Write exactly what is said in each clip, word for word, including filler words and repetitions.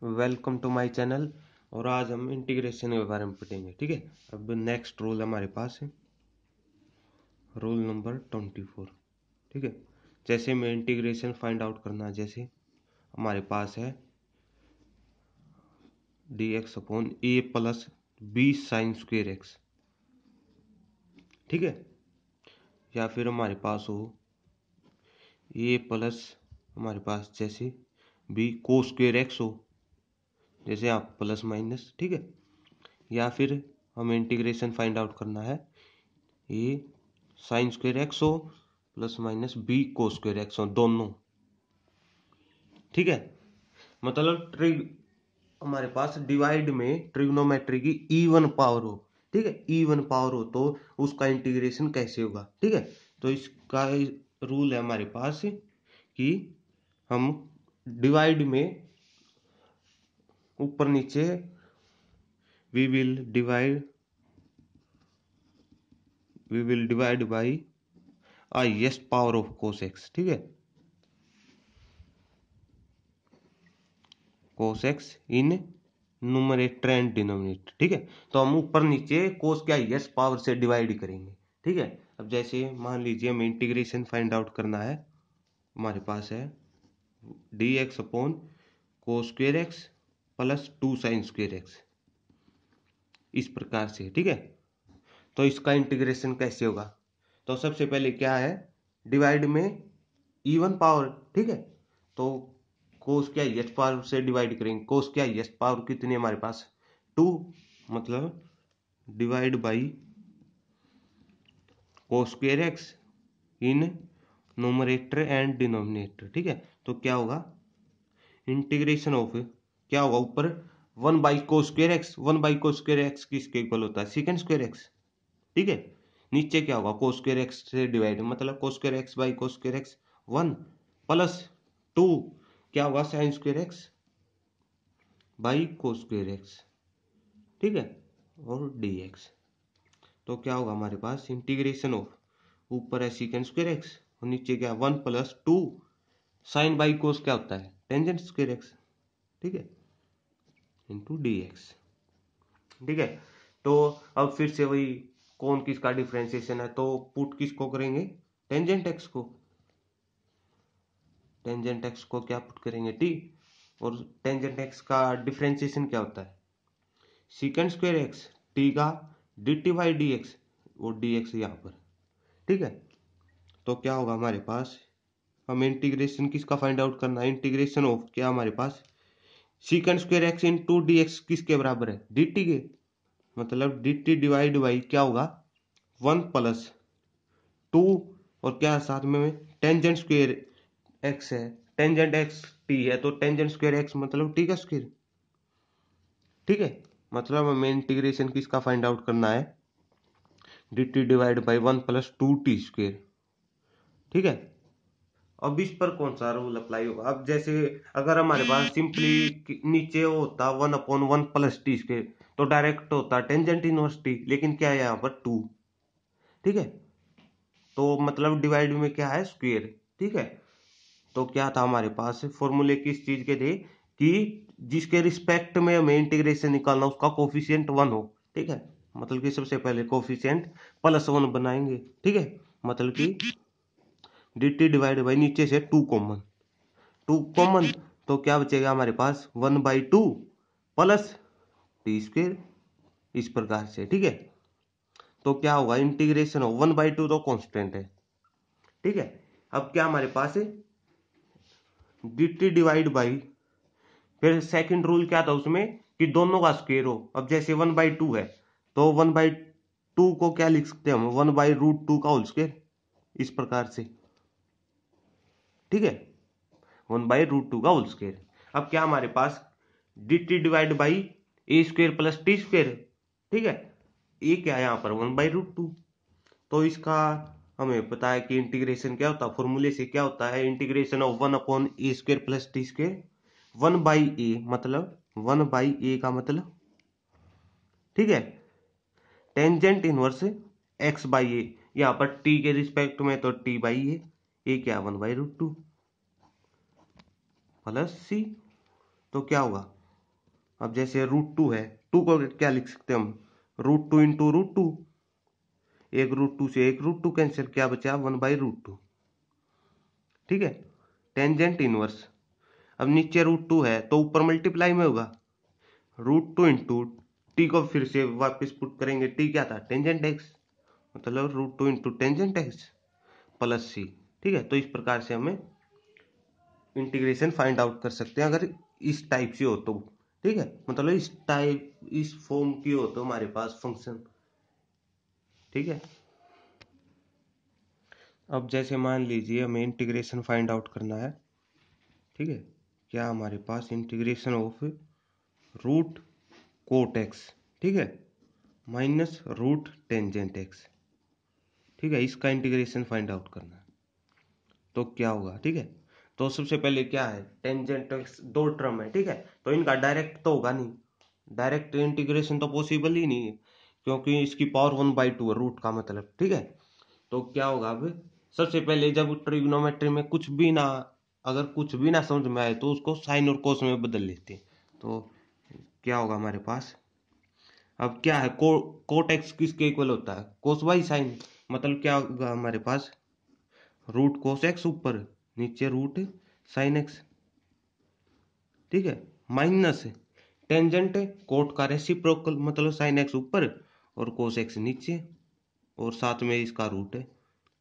Welcome to my channel. और आज हम इंटीग्रेशन के बारे में पढ़ेंगे। ठीक है, अब नेक्स्ट रूल हमारे पास है रूल नंबर ट्वेंटी फोर। ठीक है, जैसे में इंटीग्रेशन फाइंड आउट करना है, जैसे हमारे पास है d x upon a plus b sine square x. ठीक है, या फिर हमारे पास हो ए प्लस हमारे पास जैसे बी को स्क्वेयर एक्स हो, जैसे आप प्लस माइनस। ठीक है, या फिर हमें इंटीग्रेशन फाइंड आउट करना है ए साइन स्क्वेयर एक्स हो प्लस माइनस बी को स्क्वेयर एक्स हो, दोनों। ठीक है, मतलब ट्रिग हमारे पास डिवाइड में ट्रिग्नोमेट्री की इवन पावर हो। ठीक है, इवन पावर हो तो उसका इंटीग्रेशन कैसे होगा। ठीक है, तो इसका रूल है हमारे पास कि हम डिवाइड में ऊपर नीचे we will divide we will divide by highest power of cos x. ठीक है, cos x in numerator and denominator. ठीक है, तो हम ऊपर नीचे कोस के हाईएस्ट पावर से डिवाइड करेंगे। ठीक है, अब जैसे मान लीजिए हमें इंटीग्रेशन फाइंड आउट करना है, हमारे पास है d x upon cos square x plus two sine square x, इस प्रकार से। ठीक है, तो इसका इंटीग्रेशन कैसे होगा। तो सबसे पहले क्या है, डिवाइड में इवन पावर। ठीक है, तो कोस के हाईएस्ट पावर से डिवाइड करेंगे। कोस के हाईएस्ट पावर कितनी है हमारे पास, टू, मतलब divide by cos square x in numerator and denominator. ठीक है, तो क्या होगा इंटीग्रेशन ऑफ, क्या होगा ऊपर one by cos square x, one by cos square x किसके इक्वल होता है, सेकंड स्क्वेयर एक्स। ठीक है, नीचे क्या होगा कोस स्क्वेयर एक्स से डिवाइड, मतलब cos square x by cos square x one plus two क्या होगा sine square x by cos square x. ठीक है, और डी एक्स। तो क्या होगा हमारे पास इंटीग्रेशन ऑफ, ऊपर है सेकंड स्क्वेयर एक्स और नीचे क्या one plus two sine by cos क्या होता है टेंजेंट स्क्वेयर एक्स। ठीक है, इंटू डी एक्स। ठीक है, तो अब फिर से वही कौन किसका डिफरेंशिएशन है, तो पुट किसको करेंगे, टेंजेंट एक्स को। टेंजेंट एक्स को क्या पुट करेंगे, टी। और टेंजेंट एक्स का डिफरेंशिएशन क्या होता है, सेकंड स्क्वायर एक्स, टी का d t by d x, और डी एक्स यहाँ पर। ठीक है, तो क्या होगा हमारे पास, हमें इंटीग्रेशन किसका फाइंड आउट करना है, इंटीग्रेशन ऑफ क्या हमारे पास secant square x into d x किसके बराबर है, डी टी के, मतलब डी टी डिवाइड बाई क्या होगा वन प्लस टू, और क्या साथ में टेंजेंट स्क्वायर एक्स है, टेंजेंट एक्स टी है, तो टेंजेंट स्क्वायर एक्स मतलब टी का स्क्वायर। ठीक है, मतलब हमें इंटीग्रेशन किसका फाइंड आउट करना है, d t divide by one plus two t square. ठीक है, अब इस पर कौन सा रूल अप्लाई होगा, अब जैसे अगर हमारे पास सिंपली नीचे होता one upon one plus t square तो डायरेक्ट होता टेंजेंट इनवर्स टी, लेकिन क्या है यहाँ पर टू। ठीक है, तो मतलब डिवाइड में क्या है स्क्वायर। ठीक है, तो क्या था हमारे पास फॉर्मूले किस चीज के थे कि जिसके रिस्पेक्ट में हमें इंटीग्रेशन निकालना उसका कोफिशिएंट वन हो। ठीक है, मतलब कि सबसे पहले कोफिशिएंट प्लस वन बनाएंगे। ठीक है, मतलब कि डी टी डिवाइड बाई नीचे से टू कॉमन, टू कॉमन तो क्या बचेगा हमारे पास one by two plus t square, इस प्रकार से। ठीक है, तो क्या होगा इंटीग्रेशन हो वन बाई टू तो कांस्टेंट है। ठीक है, अब क्या हमारे पास है डी टी डिवाइड बाई, फिर सेकंड रूल क्या था उसमें कि दोनों का स्क्वायर हो। अब जैसे वन बाई टू है तो वन बाई टू को क्या लिख सकते हैं हम, वन बाई रूट टू का होल स्क्वायर, इस प्रकार से। ठीक है, वन बाई रूट टू का होल स्क्वायर। अब क्या हमारे पास d t divide by a square plus t square. ठीक है, ये क्या है यहाँ पर वन बाई रूट टू, तो इसका हमें पता है कि इंटीग्रेशन क्या होता है, फॉर्मूले से क्या होता है integration of one upon a square plus t square, one by a मतलब वन बाई ए का मतलब। ठीक है, tangent inverse x by a, यहाँ पर टी के रिस्पेक्ट में तो टी बाई ए, ए क्या one by root two plus c, तो क्या होगा अब जैसे रूट टू है, टू को क्या लिख सकते हैं हम, root two into root two, एक रूट टू से एक रूट टू कैंसिल, क्या बचा वन बाई रूट टू। ठीक है, टेंजेंट इनवर्स, अब नीचे रूट टू है तो ऊपर मल्टीप्लाई में होगा, रूट टू इंटू टी को फिर से वापस पुट करेंगे, टी क्या था टेंजेंट एक्स, मतलब root two into tangent x plus c. ठीक है, तो इस प्रकार से हमें इंटीग्रेशन फाइंड आउट कर सकते हैं अगर इस टाइप से हो तो। ठीक है, मतलब इस टाइप इस फॉर्म की हो तो हमारे पास फंक्शन। ठीक है, अब जैसे मान लीजिए हमें इंटीग्रेशन फाइंड आउट करना है। ठीक है, क्या हमारे पास integration of root cot x, ठीक है, माइनस रूट टेंजेंट एक्स। ठीक है, इसका इंटीग्रेशन फाइंड आउट करना है तो क्या होगा। ठीक है, तो सबसे पहले क्या है, टेंजेंट एक्स दो टर्म है। ठीक है, तो इनका डायरेक्ट तो होगा नहीं, डायरेक्ट इंटीग्रेशन तो पॉसिबल ही नहीं है क्योंकि इसकी पावर वन बाई टू है रूट का मतलब। ठीक है, तो क्या होगा, अब सबसे पहले जब ट्रिग्नोमेट्री में कुछ भी ना, अगर कुछ भी ना समझ में आए तो उसको साइन और कोस में बदल लेते हैं। तो क्या होगा हमारे पास, अब क्या है, को कोट एक्स किसके इक्वल होता है, कोस बाई साइन, मतलब क्या होगा हमारे पास, रूट कोस एक्स ऊपर, नीचे रूट साइन एक्स। ठीक है, माइनस टेंजेंट कोट का रेसिप्रोकल, मतलब साइन एक्स ऊपर और कोस एक्स नीचे और साथ में इसका रूट है।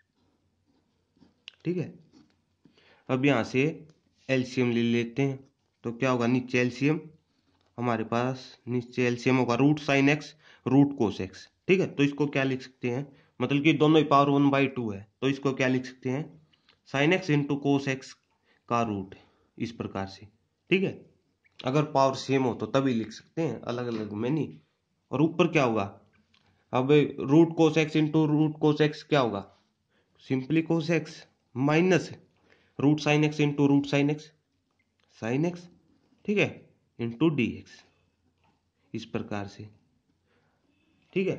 ठीक है, अब यहां से एलसीएम ले लेते हैं तो क्या होगा, नीचे एलसीएम हमारे पास, नीचे एलसीएम होगा root sine x root cos x. ठीक है, तो इसको क्या लिख सकते हैं, मतलब कि दोनों ही पावर वन बाई टू है तो इसको क्या लिख सकते हैं, sine x into cos x का रूट, इस प्रकार से। ठीक है, अगर पावर सेम हो तो तभी लिख सकते हैं, अलग अलग में नहीं। और ऊपर क्या होगा, अब root cos x into root cos x क्या होगा, simply cos x, minus root sine x into root sine x sine x. ठीक है, इंटू डी एक्स, इस प्रकार से। ठीक है,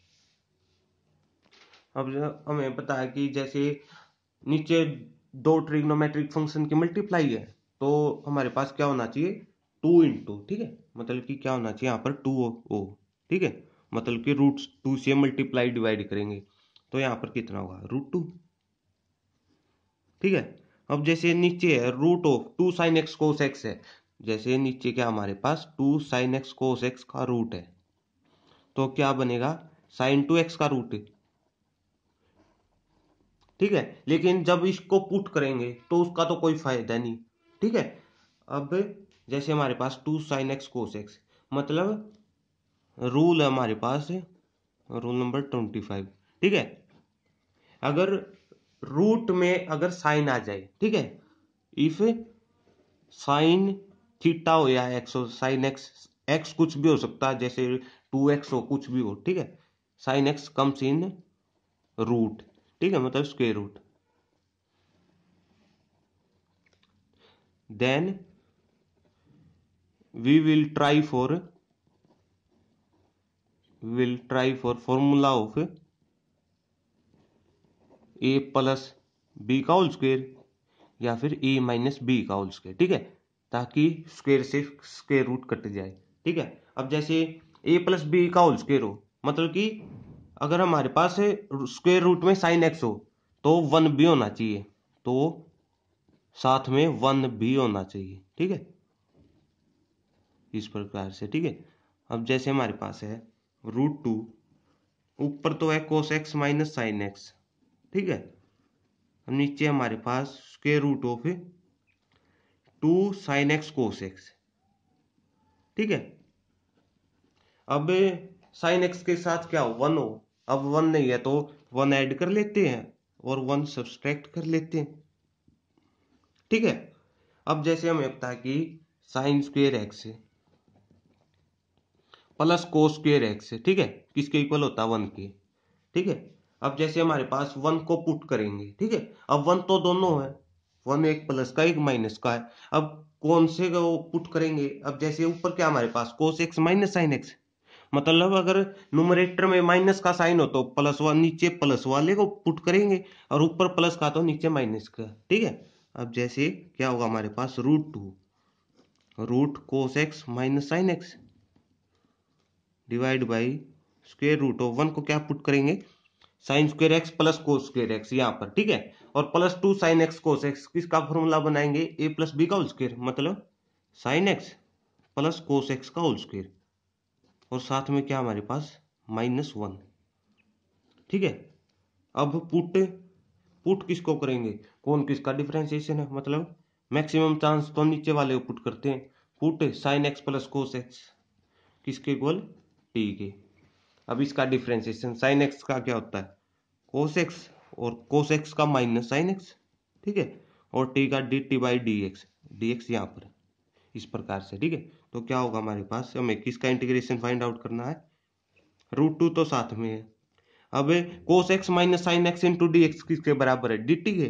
अब हमें पता है कि जैसे नीचे दो ट्रिग्नोमेट्रिक फंक्शन की मल्टीप्लाई है तो हमारे पास क्या होना चाहिए, टू इंटू। ठीक है, मतलब कि क्या होना चाहिए यहाँ पर टू ओ। ठीक है, मतलब कि रूट टू से मल्टीप्लाई डिवाइड करेंगे तो यहाँ पर कितना होगा, रूट टू। ठीक है, अब जैसे नीचे है root of two sine x cos x है, जैसे नीचे क्या हमारे पास two sine x cos x का रूट है तो क्या बनेगा, साइन टू एक्स का रूट। ठीक है, लेकिन जब इसको पुट करेंगे तो उसका तो कोई फायदा नहीं। ठीक है, अब जैसे हमारे पास two sine x cos x, मतलब रूल है हमारे पास, रूल नंबर ट्वेंटी फाइव। ठीक है, अगर रूट में अगर साइन आ जाए, ठीक है, इफ साइन थीटा हो या एक्स हो, साइन एक्स एक्स कुछ भी हो सकता है, जैसे टू एक्स हो, कुछ भी हो। ठीक है, sine x comes in root, ठीक है, मतलब square root, then we will try for we will try for formula of a plus b का होल स्क्वायर या फिर a माइनस बी का होल स्क्वायर। ठीक है, ताकि स्क्वायर से स्क्वायर रूट कट जाए। ठीक है, अब जैसे a प्लस बी का होल स्क्वायर हो, मतलब कि अगर हमारे पास स्क्वायर रूट में साइन एक्स हो तो वन भी होना चाहिए, तो साथ में वन भी होना चाहिए। ठीक है, इस प्रकार से। ठीक है, अब जैसे हमारे पास है रूट टू, ऊपर तो है cos x minus sine x. ठीक है, अब नीचे हमारे पास square root of two sine x cos x. ठीक है, अब साइन एक्स के साथ क्या हो, वन हो, अब वन नहीं है तो वन ऐड कर लेते हैं और वन सब्सट्रैक्ट कर लेते हैं। ठीक है, अब जैसे हमें पता है कि sine square x plus cos square x, ठीक है, किसके इक्वल होता है, वन के। ठीक है, अब जैसे हमारे पास वन को पुट करेंगे, ठीक है, अब वन तो दोनों है, वन एक प्लस का एक माइनस का है, अब कौन से को पुट करेंगे, अब जैसे ऊपर क्या हमारे पास cos x minus sine x, मतलब अगर न्यूमरेटर में माइनस का साइन हो तो प्लस वन, नीचे प्लस वाले को पुट करेंगे और ऊपर प्लस का तो नीचे माइनस का। ठीक है, अब जैसे क्या होगा हमारे पास root two root cos x minus sine x divide by square root of one को क्या पुट करेंगे, sine square x plus cos square x यहाँ पर, ठीक है। और plus two sine x cos x, किसका फॉर्मूला बनाएंगे, ए प्लस बी का होल स्क्वायर, मतलब sine x plus cos x का होल स्क्वायर, और साथ में क्या हमारे पास माइनस वन, ठीक है। अब पुट पुट किसको करेंगे, कौन किसका डिफरेंशिएशन है, मतलब मैक्सिमम चांस तो नीचे वाले को पुट करते हैं। Put sine x plus cos x किसके इक्वल, टी के। अब इसका डिफरेंशिएशन साइन एक्स का क्या होता है, कोस एक्स, और कोस एक्स का माइनस साइन एक्स, ठीक है। और टी का d t by d x, d x यहाँ पर इस प्रकार से, ठीक है। तो क्या होगा हमारे पास, हमें किसका इंटीग्रेशन फाइंड आउट करना है, रूट टू तो साथ में है। अब cos x minus sine x into d x किसके बराबर है, डी टी के।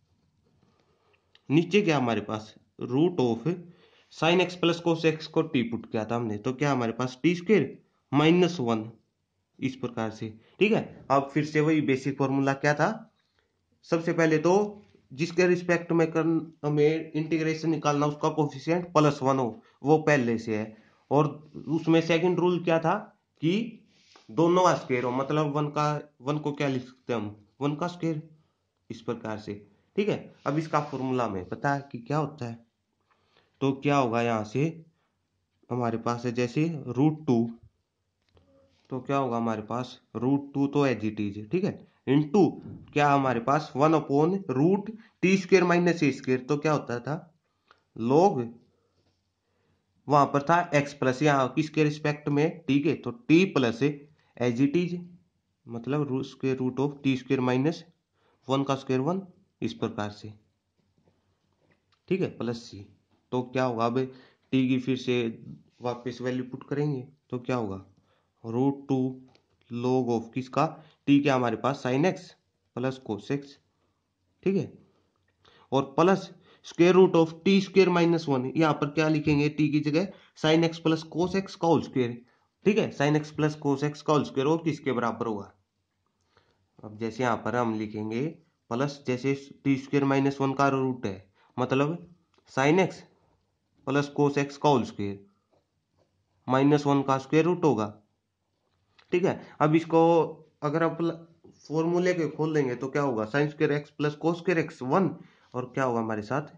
नीचे क्या हमारे पास root of sine x plus cos x को टी पुट किया था हमने, तो क्या हमारे पास टी स्क्वायर माइनस वन, इस प्रकार से, ठीक है। अब फिर से वही बेसिक फॉर्मूला क्या था, सबसे पहले तो जिसके रिस्पेक्ट में कर हमें इंटीग्रेशन निकालना उसका कोफिशिएंट प्लस वन हो, वो पहले से है। और उसमें सेकंड रूल क्या था कि दोनों का स्क्वायर हो, मतलब वन का वन को क्या लिख सकते हैं हम, वन का स्क्वायर, इस प्रकार से, ठीक है। अब इसका फॉर्मूला में पता है कि क्या होता है, तो क्या होगा यहाँ से हमारे पास है जैसे रूट टू, तो क्या होगा हमारे पास रूट टू तो एज इट इज, ठीक है, इंटू क्या हमारे पास one upon root t square minus a square, तो क्या होता था लॉग, वहां पर था एक्स प्लस, यहाँ किसके रिस्पेक्ट में, टी के, तो t plus as it is, मतलब root square root of t square minus one का स्क्वेयर वन, इस प्रकार से, ठीक है, प्लस सी। तो क्या होगा, अब टी की फिर से वापस वैल्यू पुट करेंगे, तो क्या होगा रूट टू लॉग ऑफ किसका, टी क्या हमारे पास sine x plus cos x, ठीक है, और plus square root of t square minus one, यहाँ पर क्या लिखेंगे, टी की जगह sine x plus cos x का होल स्क्वायर, ठीक है, sine x plus cos x का होल स्क्वायर, और किसके बराबर होगा, अब जैसे यहाँ पर हम लिखेंगे प्लस, जैसे टी स्क्वायर माइनस वन का रूट है, मतलब sine x plus cos x का होल स्क्वायर माइनस वन का स्क्वायर रूट होगा, ठीक है। अब इसको अगर आप फॉर्मूले के खोल देंगे तो क्या होगा, sine square x plus cos square x one, और क्या होगा हमारे साथ,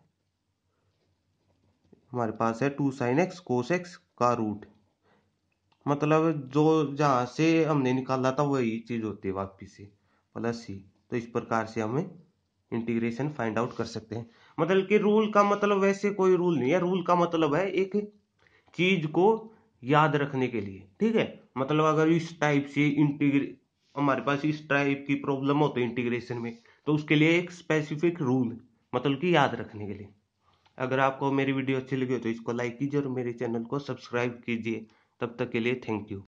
हमारे पास है two sine x cos x का रूट, मतलब जो जहां से हमने निकाला था वही चीज होती है वापिस से, प्लस सी। तो इस प्रकार से हमें इंटीग्रेशन फाइंड आउट कर सकते हैं। मतलब कि रूल का मतलब वैसे कोई रूल नहीं है, रूल का मतलब है एक चीज को याद रखने के लिए, ठीक है। मतलब अगर इस टाइप से इंटीग्रे हमारे पास इस टाइप की प्रॉब्लम हो तो इंटीग्रेशन में, तो उसके लिए एक स्पेसिफिक रूल, मतलब कि याद रखने के लिए। अगर आपको मेरी वीडियो अच्छी लगी हो तो इसको लाइक कीजिए और मेरे चैनल को सब्सक्राइब कीजिए। तब तक के लिए थैंक यू।